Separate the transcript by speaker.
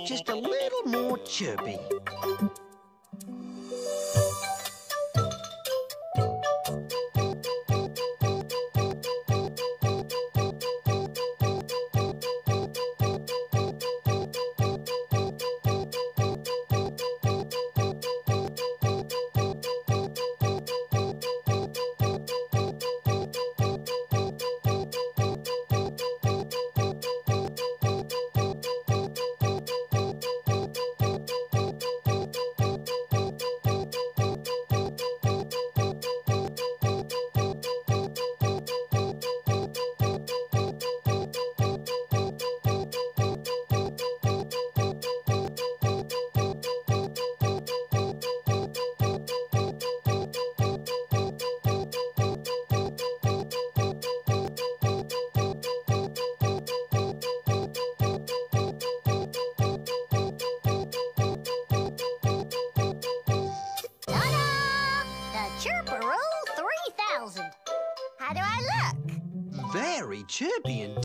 Speaker 1: just a little more chirpy.
Speaker 2: Chirparoo 3000. How do I look?
Speaker 1: Very chirpy indeed.